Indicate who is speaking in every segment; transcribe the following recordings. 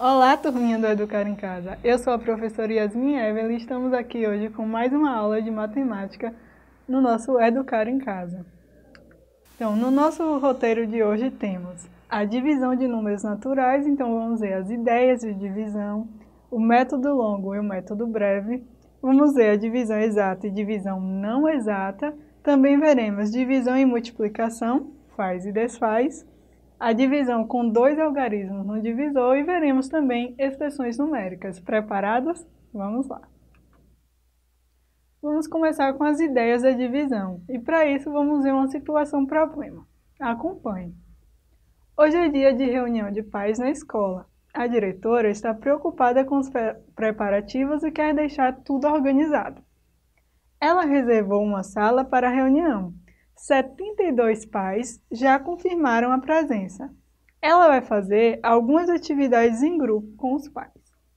Speaker 1: Olá, turminha do Educar em Casa. Eu sou a professora Yasmin Evelyn e estamos aqui hoje com mais uma aula de matemática no nosso Educar em Casa. Então, no nosso roteiro de hoje temos a divisão de números naturais, então vamos ver as ideias de divisão, o método longo e o método breve, vamos ver a divisão exata e divisão não exata, também veremos divisão e multiplicação, faz e desfaz, a divisão com dois algarismos no divisor e veremos também expressões numéricas. Preparados? Vamos lá. Vamos começar com as ideias da divisão e para isso vamos ver uma situação-problema. Acompanhe. Hoje é dia de reunião de pais na escola. A diretora está preocupada com os preparativos e quer deixar tudo organizado. Ela reservou uma sala para a reunião. 72 pais já confirmaram a presença. Ela vai fazer algumas atividades em grupo com os pais.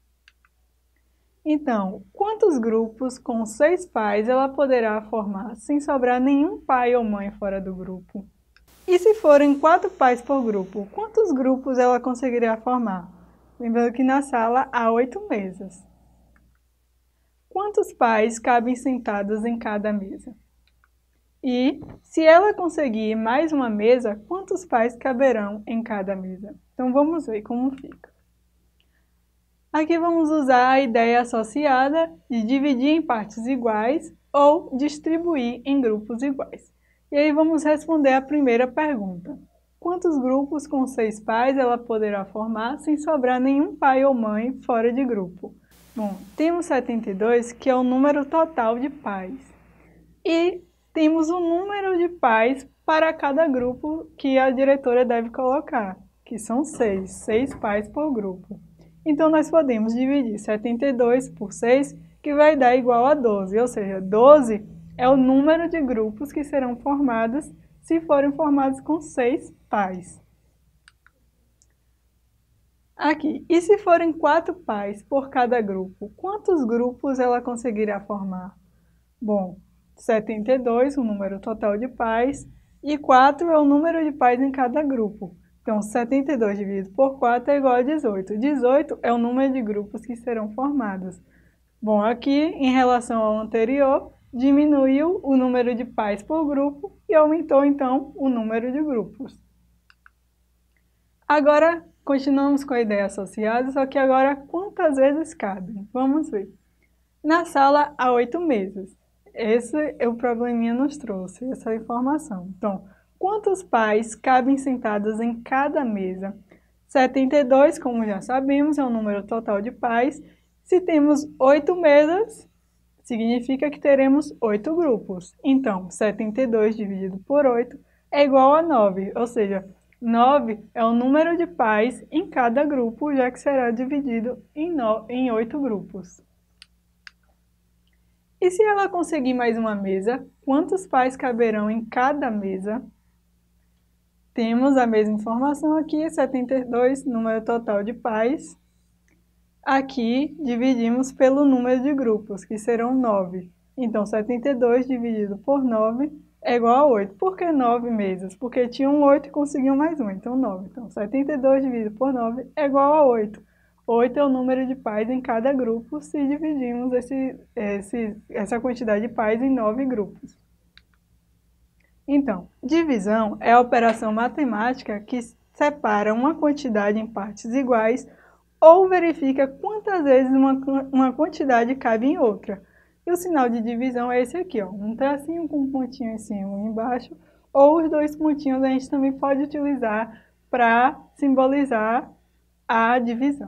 Speaker 1: Então, quantos grupos com 6 pais ela poderá formar sem sobrar nenhum pai ou mãe fora do grupo? E se forem 4 pais por grupo, quantos grupos ela conseguirá formar? Lembrando que na sala há 8 mesas. Quantos pais cabem sentados em cada mesa? E, se ela conseguir mais uma mesa, quantos pais caberão em cada mesa? Então, vamos ver como fica. Aqui vamos usar a ideia associada de dividir em partes iguais ou distribuir em grupos iguais. E aí vamos responder a primeira pergunta. Quantos grupos com 6 pais ela poderá formar sem sobrar nenhum pai ou mãe fora de grupo? Bom, temos 72, que é o número total de pais. E temos o número de pais para cada grupo que a diretora deve colocar, que são 6 pais por grupo. Então, nós podemos dividir 72 por 6, que vai dar igual a 12, ou seja, 12 é o número de grupos que serão formados se forem formados com 6 pais. Aqui, e se forem 4 pais por cada grupo, quantos grupos ela conseguirá formar? Bom, 72, o número total de pais, e 4 é o número de pais em cada grupo. Então, 72 dividido por 4 é igual a 18. 18 é o número de grupos que serão formados. Bom, aqui, em relação ao anterior, diminuiu o número de pais por grupo e aumentou, então, o número de grupos. Agora, continuamos com a ideia associada, só que agora, quantas vezes cabem? Vamos ver. Na sala, há 8 mesas. Esse é o probleminha nos trouxe, essa informação. Então, quantos pais cabem sentados em cada mesa? 72, como já sabemos, é o número total de pais. Se temos 8 mesas, significa que teremos 8 grupos. Então, 72 dividido por 8 é igual a 9, ou seja, 9 é o número de pais em cada grupo, já que será dividido em 8 grupos. E se ela conseguir mais uma mesa, quantos pais caberão em cada mesa? Temos a mesma informação aqui, 72, número total de pais. Aqui, dividimos pelo número de grupos, que serão 9. Então, 72 dividido por 9 é igual a 8. Por que 9 mesas? Porque tinham 8 e conseguiam mais um, então 9. Então, 72 dividido por 9 é igual a 8. 8 é o número de pais em cada grupo se dividimos essa quantidade de pais em 9 grupos. Então, divisão é a operação matemática que separa uma quantidade em partes iguais ou verifica quantas vezes uma quantidade cabe em outra. E o sinal de divisão é esse aqui, ó, um tracinho com um pontinho em cima e um embaixo, ou os dois pontinhos a gente também pode utilizar para simbolizar a divisão.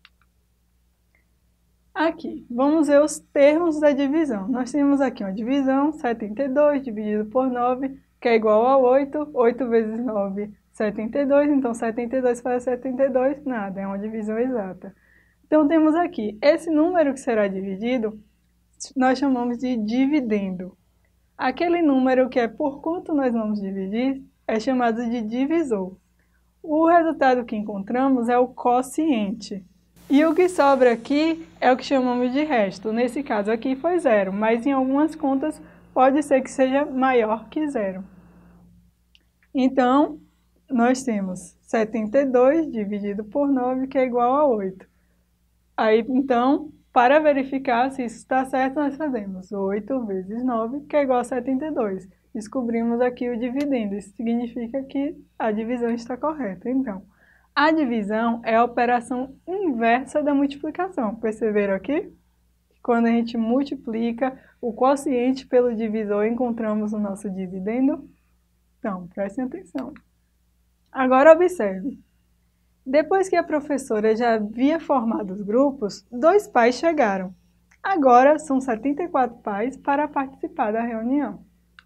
Speaker 1: Aqui, vamos ver os termos da divisão. Nós temos aqui uma divisão, 72 dividido por 9, que é igual a 8. 8 vezes 9, 72. Então, 72 para 72, nada, é uma divisão exata. Então, temos aqui, esse número que será dividido, nós chamamos de dividendo. Aquele número que é por quanto nós vamos dividir é chamado de divisor. O resultado que encontramos é o quociente. E o que sobra aqui é o que chamamos de resto. Nesse caso aqui foi 0, mas em algumas contas pode ser que seja maior que 0. Então, nós temos 72 dividido por 9, que é igual a 8. Aí, então, para verificar se isso está certo, nós fazemos 8 vezes 9, que é igual a 72. Descobrimos aqui o dividendo, isso significa que a divisão está correta. Então, a divisão é a operação inversa da multiplicação. Perceberam aqui? Quando a gente multiplica o quociente pelo divisor, encontramos o nosso dividendo? Então, prestem atenção. Agora observe. Depois que a professora já havia formado os grupos, 2 pais chegaram. Agora são 74 pais para participar da reunião.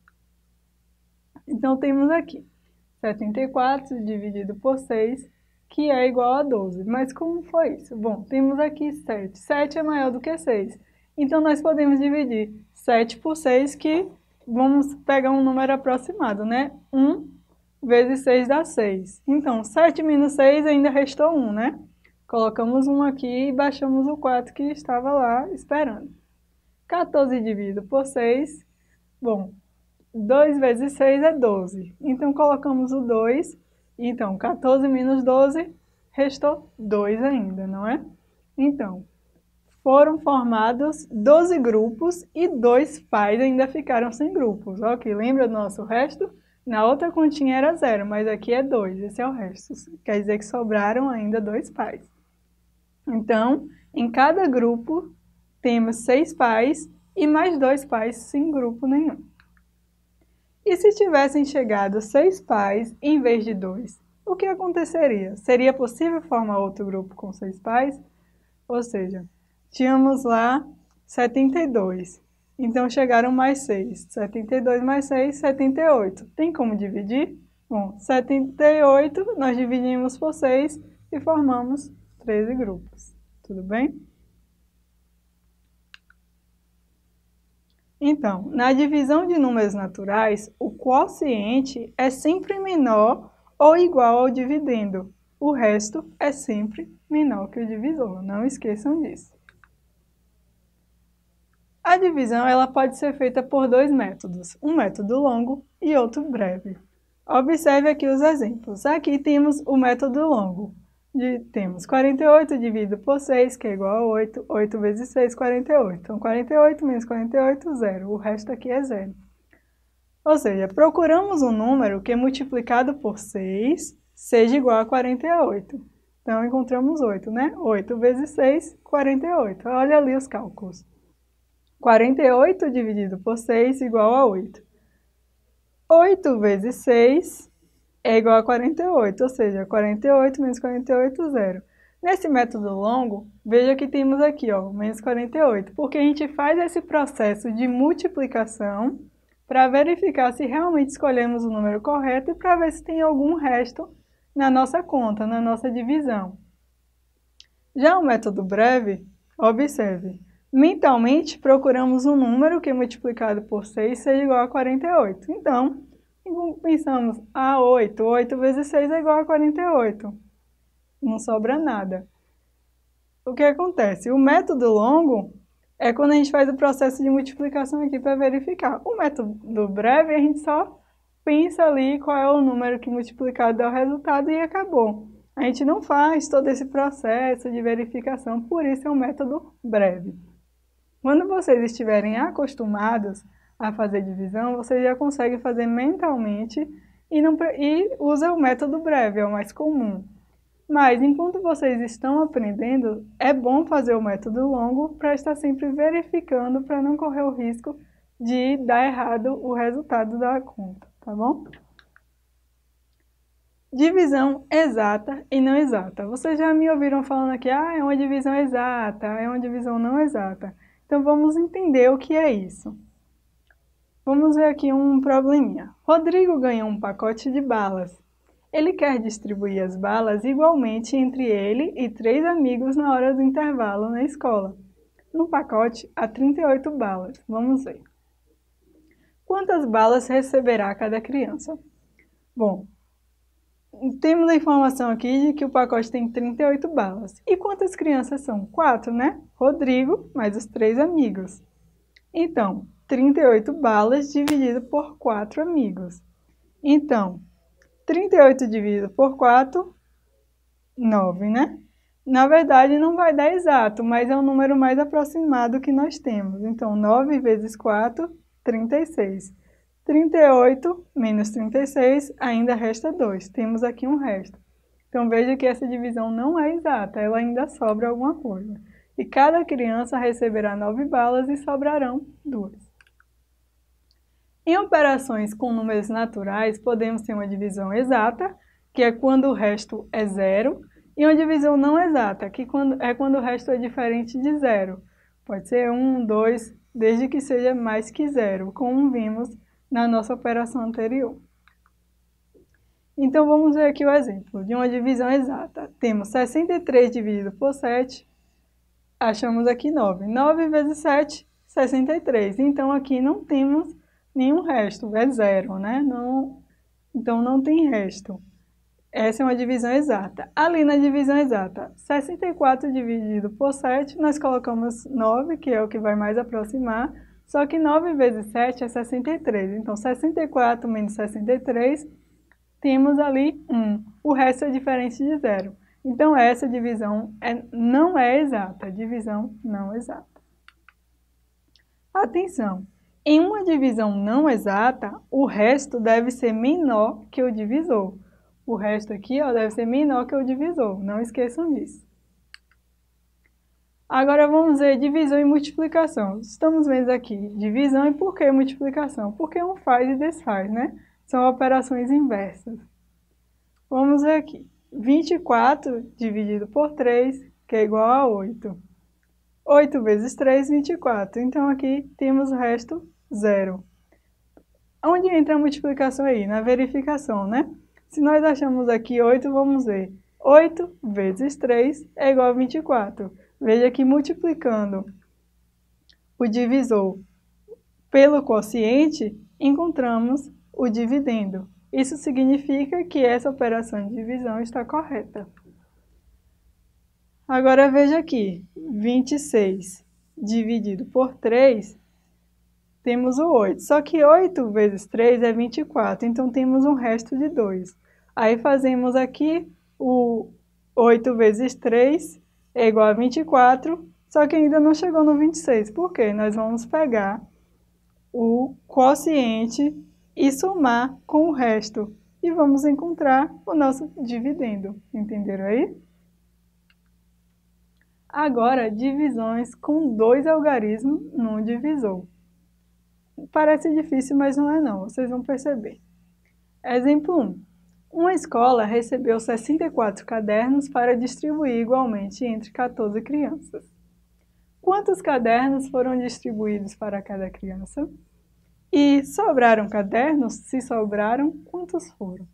Speaker 1: Então temos aqui 74 dividido por 6, que é igual a 12. Mas como foi isso? Bom, temos aqui 7. 7 é maior do que 6. Então nós podemos dividir 7 por 6, que vamos pegar um número aproximado, né? 1 vezes 6 dá 6. Então, 7 menos 6 ainda restou 1, né? Colocamos 1 aqui e baixamos o 4 que estava lá esperando. 14 dividido por 6, bom, 2 vezes 6 é 12. Então, colocamos o 2. Então, 14 menos 12, restou 2 ainda, não é? Então, foram formados 12 grupos e 2 pais ainda ficaram sem grupos. Ok, lembra do nosso resto? Na outra continha era 0, mas aqui é 2, esse é o resto. Quer dizer que sobraram ainda 2 pais. Então, em cada grupo, temos 6 pais e mais 2 pais sem grupo nenhum. E se tivessem chegado 6 pais em vez de 2, o que aconteceria? Seria possível formar outro grupo com 6 pais? Ou seja, tínhamos lá 72. Então, chegaram mais 6. 72 mais 6, 78. Tem como dividir? Bom, 78 nós dividimos por 6 e formamos 13 grupos. Tudo bem? Então, na divisão de números naturais, o quociente é sempre menor ou igual ao dividendo. O resto é sempre menor que o divisor. Não esqueçam disso. A divisão ela pode ser feita por 2 métodos, um método longo e outro breve. Observe aqui os exemplos. Aqui temos o método longo. Temos 48 dividido por 6, que é igual a 8. 8 vezes 6, 48. Então, 48 menos 48, 0. O resto aqui é 0. Ou seja, procuramos um número que multiplicado por 6 seja igual a 48. Então, encontramos 8, né? 8 vezes 6, 48. Olha ali os cálculos. 48 dividido por 6 igual a 8. 8 vezes 6 é igual a 48, ou seja, 48 menos 48, 0. Nesse método longo, veja que temos aqui, ó, menos 48, porque a gente faz esse processo de multiplicação para verificar se realmente escolhemos o número correto e para ver se tem algum resto na nossa conta, na nossa divisão. Já o método breve, observe. Mentalmente, procuramos um número que multiplicado por 6 seja igual a 48. Então, pensamos, 8. 8 vezes 6 é igual a 48. Não sobra nada. O que acontece? O método longo é quando a gente faz o processo de multiplicação aqui para verificar. O método breve, a gente só pensa ali qual é o número que multiplicado dá o resultado e acabou. A gente não faz todo esse processo de verificação, por isso é um método breve. Quando vocês estiverem acostumados a fazer divisão, vocês já conseguem fazer mentalmente e usa o método breve, é o mais comum. Mas, enquanto vocês estão aprendendo, é bom fazer o método longo para estar sempre verificando, para não correr o risco de dar errado o resultado da conta, tá bom? Divisão exata e não exata. Vocês já me ouviram falando aqui, é uma divisão exata, é uma divisão não exata. Então, vamos entender o que é isso. Vamos ver aqui um probleminha. Rodrigo ganhou um pacote de balas. Ele quer distribuir as balas igualmente entre ele e 3 amigos na hora do intervalo na escola. No pacote há 38 balas. Vamos ver. Quantas balas receberá cada criança? Bom, temos a informação aqui de que o pacote tem 38 balas. E quantas crianças são? 4, né? Rodrigo mais os 3 amigos. Então, 38 balas dividido por 4 amigos. Então, 38 dividido por 4, 9, né? Na verdade, não vai dar exato, mas é o número mais aproximado que nós temos. Então, 9 vezes 4, 36. 38 menos 36, ainda resta 2. Temos aqui um resto. Então, veja que essa divisão não é exata, ela ainda sobra alguma coisa. E cada criança receberá 9 balas e sobrarão 2. Em operações com números naturais, podemos ter uma divisão exata, que é quando o resto é zero, e uma divisão não exata, que é quando o resto é diferente de zero. Pode ser 1, 2, desde que seja mais que zero, como vimos na nossa operação anterior. Então, vamos ver aqui o exemplo de uma divisão exata. Temos 63 dividido por 7, achamos aqui 9. 9 vezes 7, 63. Então, aqui não temos nenhum resto, é zero, né? Então, não tem resto. Essa é uma divisão exata. Ali na divisão exata, 64 dividido por 7, nós colocamos 9, que é o que vai mais aproximar, só que 9 vezes 7 é 63. Então, 64 menos 63, temos ali 1. O resto é diferente de zero. Então, essa divisão não é exata, divisão não exata. Atenção! Em uma divisão não exata, o resto deve ser menor que o divisor. O resto aqui deve ser menor que o divisor, não esqueçam disso. Agora vamos ver divisão e multiplicação. Estamos vendo aqui divisão e por que multiplicação? Porque um faz e desfaz, né? São operações inversas. Vamos ver aqui. 24 dividido por 3, que é igual a 8. 8 vezes 3, 24. Então, aqui temos o resto, 0. Onde entra a multiplicação aí? Na verificação, né? Se nós achamos aqui 8, vamos ver. 8 vezes 3 é igual a 24. Veja que multiplicando o divisor pelo quociente, encontramos o dividendo. Isso significa que essa operação de divisão está correta. Agora veja aqui, 26 dividido por 3, temos o 8. Só que 8 vezes 3 é 24, então temos um resto de 2. Aí fazemos aqui o 8 vezes 3 é igual a 24, só que ainda não chegou no 26. Por quê? Nós vamos pegar o quociente e somar com o resto. E vamos encontrar o nosso dividendo. Entenderam aí? Agora, divisões com 2 algarismos no divisor. Parece difícil, mas não é não, vocês vão perceber. Exemplo 1. Uma escola recebeu 64 cadernos para distribuir igualmente entre 14 crianças. Quantos cadernos foram distribuídos para cada criança? E sobraram cadernos? Se sobraram, quantos foram?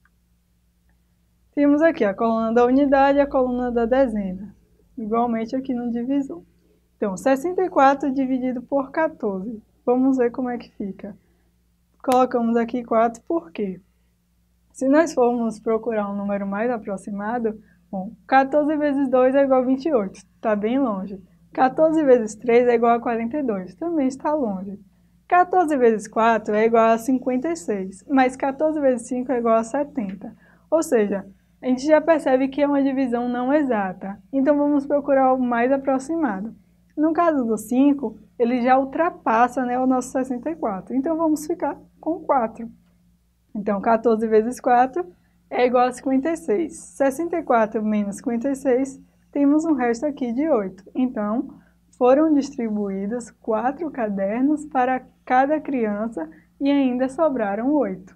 Speaker 1: Temos aqui a coluna da unidade e a coluna da dezena, igualmente aqui no divisor. Então, 64 dividido por 14. Vamos ver como é que fica. Colocamos aqui 4, por quê? Se nós formos procurar um número mais aproximado, bom, 14 vezes 2 é igual a 28, está bem longe. 14 vezes 3 é igual a 42, também está longe. 14 vezes 4 é igual a 56, mas 14 vezes 5 é igual a 70. Ou seja, a gente já percebe que é uma divisão não exata. Então, vamos procurar o mais aproximado. No caso do 5, ele já ultrapassa, né, o nosso 64. Então, vamos ficar com 4. Então, 14 vezes 4 é igual a 56. 64 menos 56, temos um resto aqui de 8. Então, foram distribuídos 4 cadernos para cada criança e ainda sobraram 8.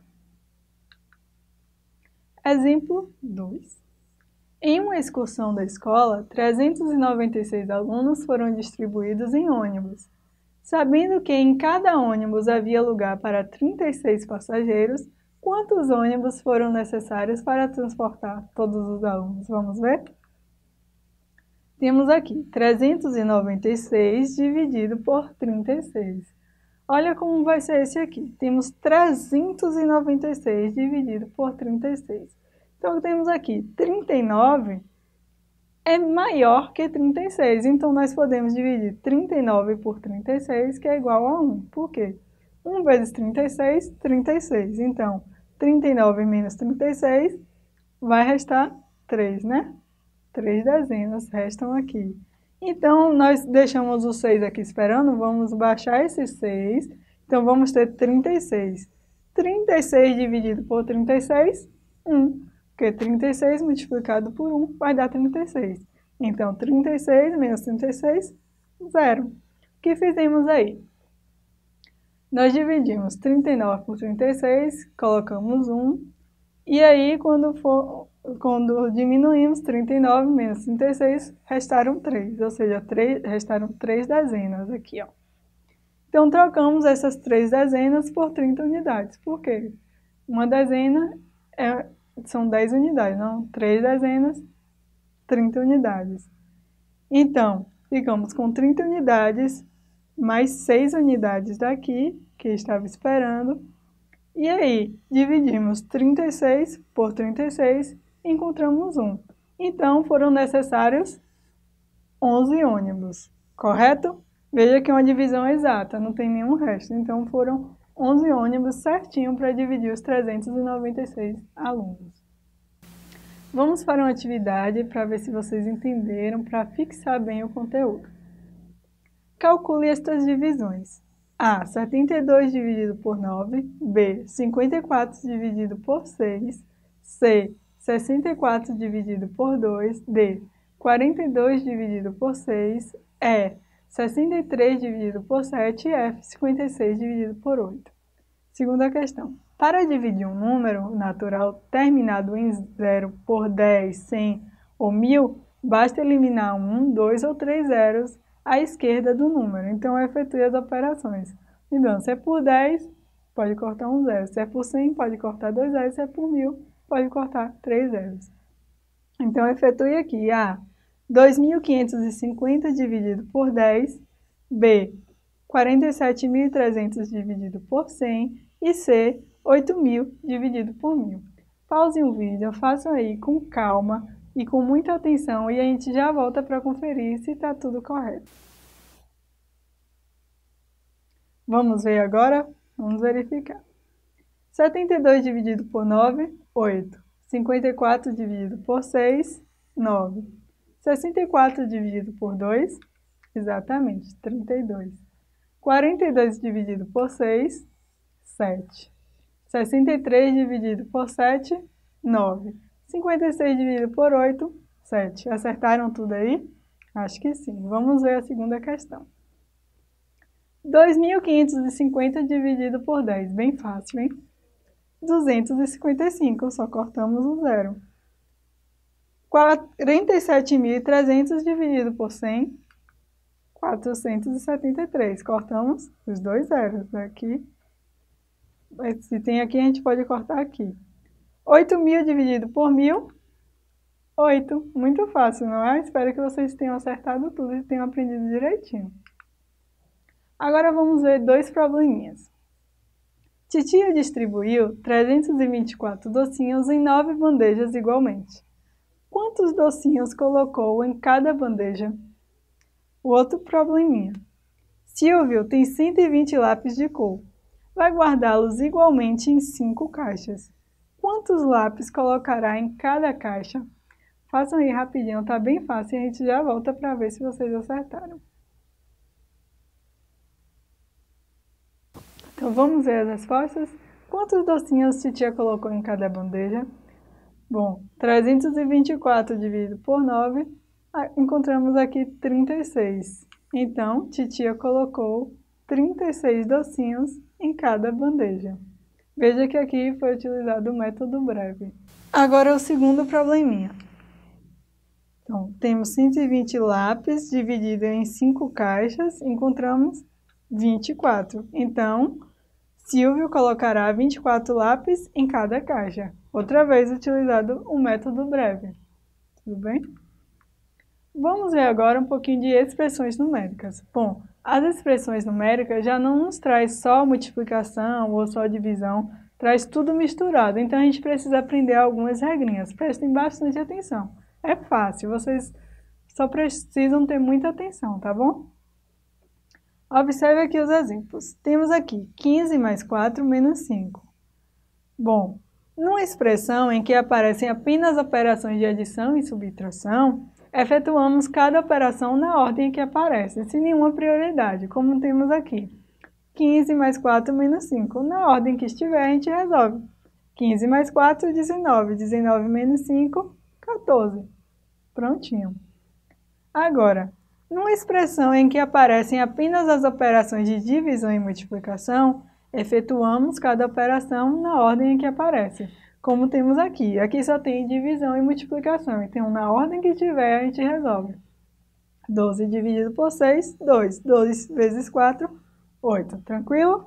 Speaker 1: Exemplo 2. Em uma excursão da escola, 396 alunos foram distribuídos em ônibus. Sabendo que em cada ônibus havia lugar para 36 passageiros, quantos ônibus foram necessários para transportar todos os alunos? Vamos ver? Temos aqui 396 dividido por 36. Olha como vai ser esse aqui. Temos 396 dividido por 36. Então, temos aqui 39 é maior que 36. Então, nós podemos dividir 39 por 36, que é igual a 1. Por quê? 1 vezes 36, 36. Então, 39 menos 36, vai restar 3, né? 3 dezenas restam aqui. Então, nós deixamos o 6 aqui esperando, vamos baixar esse 6. Então, vamos ter 36. 36 dividido por 36, 1. Porque 36 multiplicado por 1 vai dar 36. Então, 36 menos 36, 0. O que fizemos aí? Nós dividimos 39 por 36, colocamos 1. E aí, quando diminuímos 39 menos 36, restaram 3. Ou seja, restaram 3 dezenas aqui, ó. Então, trocamos essas 3 dezenas por 30 unidades. Por quê? Uma dezena são 10 unidades, não? 3 dezenas, 30 unidades. Então, ficamos com 30 unidades, mais 6 unidades daqui, que estava esperando. E aí, dividimos 36 por 36, encontramos 1. Então, foram necessários 11 ônibus, correto? Veja que é uma divisão exata, não tem nenhum resto. Então, foram 11 ônibus certinho para dividir os 396 alunos. Vamos para uma atividade para ver se vocês entenderam, para fixar bem o conteúdo. Calcule estas divisões. A, 72 dividido por 9. B, 54 dividido por 6. C, 64 dividido por 2. D, 42 dividido por 6. E, 63 dividido por 7 e F, 56 dividido por 8. Segunda questão. Para dividir um número natural terminado em 0 por 10, 100 ou 1000, basta eliminar 1, 2 ou 3 zeros à esquerda do número. Então, efetue as operações. Então, se é por 10, pode cortar um zero. Se é por 100, pode cortar 2 zeros. Se é por 1000, pode cortar 3 zeros. Então, efetue aqui A, 2.550 dividido por 10, B, 47.300 dividido por 100 e C, 8.000 dividido por 1000. Pausem o vídeo, façam aí com calma e com muita atenção e a gente já volta para conferir se está tudo correto. Vamos ver agora? Vamos verificar. 72 dividido por 9, 8. 54 dividido por 6, 9. 64 dividido por 2, exatamente, 32. 42 dividido por 6, 7. 63 dividido por 7, 9. 56 dividido por 8, 7. Acertaram tudo aí? Acho que sim. Vamos ver a segunda questão. 2.550 dividido por 10. Bem fácil, hein? 255, só cortamos o zero. 47.300 dividido por 100, 473. Cortamos os 2 zeros aqui. Se tem aqui, a gente pode cortar aqui. 8.000 dividido por 1000, 8. Muito fácil, não é? Espero que vocês tenham acertado tudo e tenham aprendido direitinho. Agora vamos ver 2 probleminhas. Titia distribuiu 324 docinhos em 9 bandejas igualmente. Quantos docinhos colocou em cada bandeja? O outro probleminha. Silvio tem 120 lápis de cor. Vai guardá-los igualmente em 5 caixas. Quantos lápis colocará em cada caixa? Façam aí rapidinho, tá bem fácil e a gente já volta para ver se vocês acertaram. Então vamos ver as respostas. Quantos docinhos titia colocou em cada bandeja? Bom, 324 dividido por 9, encontramos aqui 36. Então, titia colocou 36 docinhos em cada bandeja. Veja que aqui foi utilizado o método breve. Agora o segundo probleminha. Então, temos 120 lápis dividido em 5 caixas, encontramos 24. Então, Silvio colocará 24 lápis em cada caixa. Outra vez utilizado o método breve. Tudo bem? Vamos ver agora um pouquinho de expressões numéricas. Bom, as expressões numéricas já não nos traz só multiplicação ou só divisão, traz tudo misturado. Então, a gente precisa aprender algumas regrinhas. Prestem bastante atenção. É fácil, vocês só precisam ter muita atenção, tá bom? Observe aqui os exemplos. Temos aqui 15 mais 4 menos 5. Bom, Numa expressão em que aparecem apenas operações de adição e subtração, efetuamos cada operação na ordem em que aparece, sem nenhuma prioridade, como temos aqui. 15 mais 4 menos 5. Na ordem que estiver, a gente resolve. 15 mais 4, 19. 19 menos 5, 14. Prontinho. Agora, numa expressão em que aparecem apenas as operações de divisão e multiplicação, efetuamos cada operação na ordem em que aparece, como temos aqui. Aqui só tem divisão e multiplicação, então na ordem que tiver a gente resolve. 12 dividido por 6, 2. 2 vezes 4, 8. Tranquilo?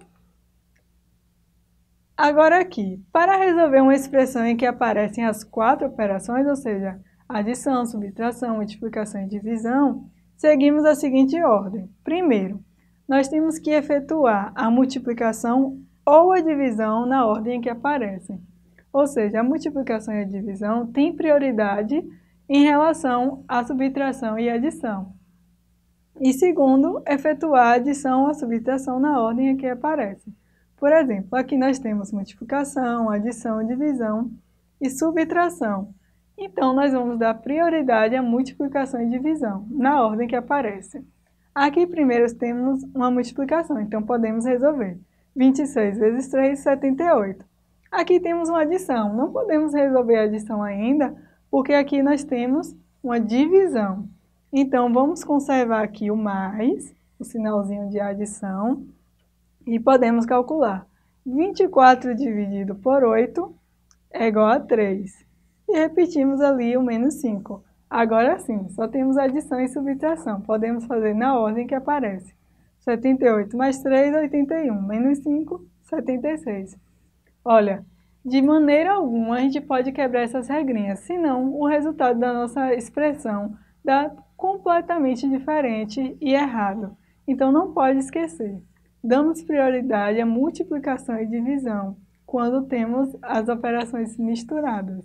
Speaker 1: Agora aqui, para resolver uma expressão em que aparecem as 4 operações, ou seja, adição, subtração, multiplicação e divisão, seguimos a seguinte ordem. Primeiro, nós temos que efetuar a multiplicação ou a divisão na ordem em que aparecem. Ou seja, a multiplicação e a divisão têm prioridade em relação à subtração e adição. E segundo, efetuar a adição ou a subtração na ordem em que aparecem. Por exemplo, aqui nós temos multiplicação, adição, divisão e subtração. Então, nós vamos dar prioridade à multiplicação e divisão, na ordem que aparece. Aqui primeiro temos uma multiplicação, então podemos resolver. 26 vezes 3, 78. Aqui temos uma adição, não podemos resolver a adição ainda, porque aqui nós temos uma divisão. Então, vamos conservar aqui o mais, o sinalzinho de adição, e podemos calcular. 24 dividido por 8 é igual a 3. E repetimos ali o menos 5. Agora sim, só temos adição e subtração. Podemos fazer na ordem que aparece. 78 mais 3, 81. Menos 5, 76. Olha, de maneira alguma a gente pode quebrar essas regrinhas, senão o resultado da nossa expressão dá completamente diferente e errado. Então não pode esquecer. Damos prioridade à multiplicação e divisão quando temos as operações misturadas.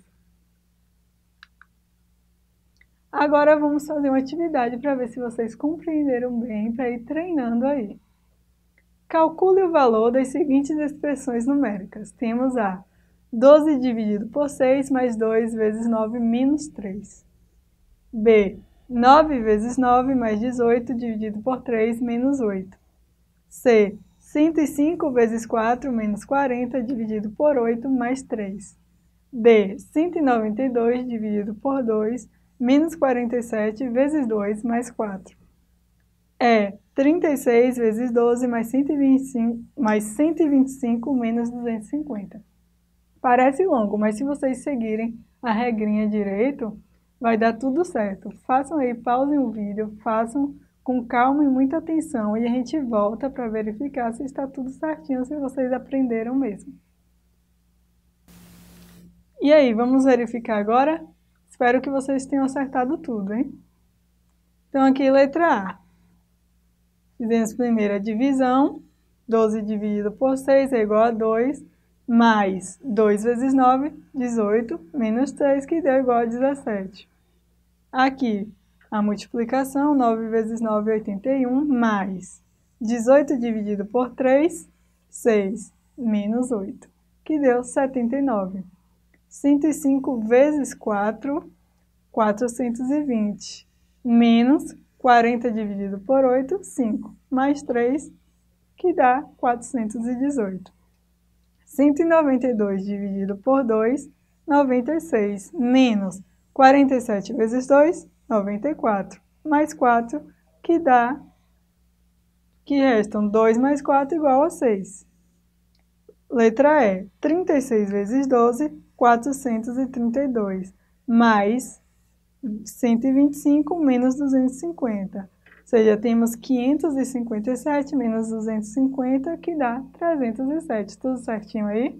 Speaker 1: Agora vamos fazer uma atividade para ver se vocês compreenderam bem, para ir treinando aí. Calcule o valor das seguintes expressões numéricas. Temos a 12 dividido por 6 mais 2 vezes 9 menos 3. B. 9 vezes 9 mais 18 dividido por 3 menos 8. C. 105 vezes 4 menos 40 dividido por 8 mais 3. D. 192 dividido por 2 menos 47 vezes 2 mais 4. É 36 vezes 12 mais 125 menos 250. Parece longo, mas se vocês seguirem a regrinha direito, vai dar tudo certo. Façam aí, pausem o vídeo, façam com calma e muita atenção e a gente volta para verificar se está tudo certinho, se vocês aprenderam mesmo. E aí, vamos verificar agora? Espero que vocês tenham acertado tudo, hein? Então, aqui, letra A. Fizemos primeiro a divisão. 12 dividido por 6 é igual a 2, mais 2 vezes 9, 18, menos 3, que deu igual a 17. Aqui, a multiplicação, 9 vezes 9 é 81, mais 18 dividido por 3, 6, menos 8, que deu 79. 105 vezes 4, 420, menos 40 dividido por 8, 5, mais 3, que dá 418. 192 dividido por 2, 96, menos 47 vezes 2, 94, mais 4, que restam 2 mais 4 igual a 6. Letra E, 36 vezes 12, 432, mais 125 menos 250. Ou seja, temos 557 menos 250, que dá 307. Tudo certinho aí?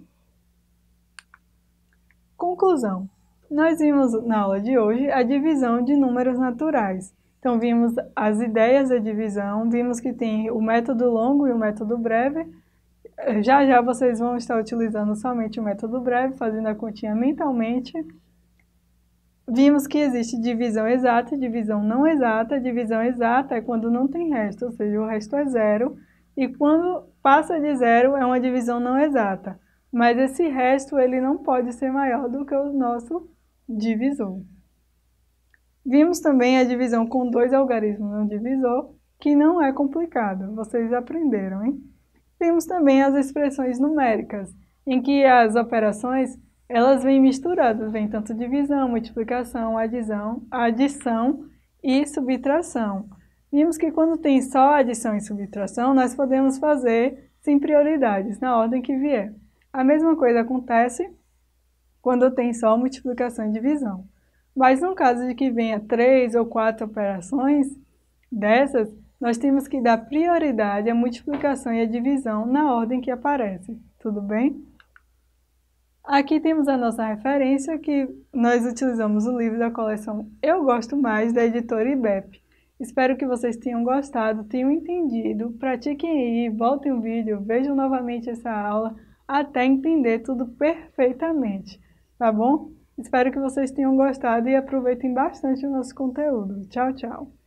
Speaker 1: Conclusão. Nós vimos na aula de hoje a divisão de números naturais. Então, vimos as ideias da divisão, vimos que tem o método longo e o método breve. Já já vocês vão estar utilizando somente o método breve, fazendo a continha mentalmente. Vimos que existe divisão exata e divisão não exata. A divisão exata é quando não tem resto, ou seja, o resto é zero. E quando passa de zero é uma divisão não exata. mas esse resto ele não pode ser maior do que o nosso divisor. Vimos também a divisão com 2 algarismos no divisor, que não é complicado, vocês aprenderam, hein? Temos também as expressões numéricas, em que as operações elas vêm misturadas, vem tanto divisão, multiplicação, adição e subtração. Vimos que quando tem só adição e subtração, nós podemos fazer sem prioridades, na ordem que vier. A mesma coisa acontece quando tem só multiplicação e divisão. Mas no caso de que venha 3 ou 4 operações dessas, nós temos que dar prioridade à multiplicação e à divisão na ordem que aparece. Tudo bem? Aqui temos a nossa referência, que nós utilizamos o livro da coleção Eu Gosto Mais, da editora IBEP. Espero que vocês tenham gostado, tenham entendido, pratiquem aí, voltem o vídeo, vejam novamente essa aula, até entender tudo perfeitamente, tá bom? Espero que vocês tenham gostado e aproveitem bastante o nosso conteúdo. Tchau, tchau!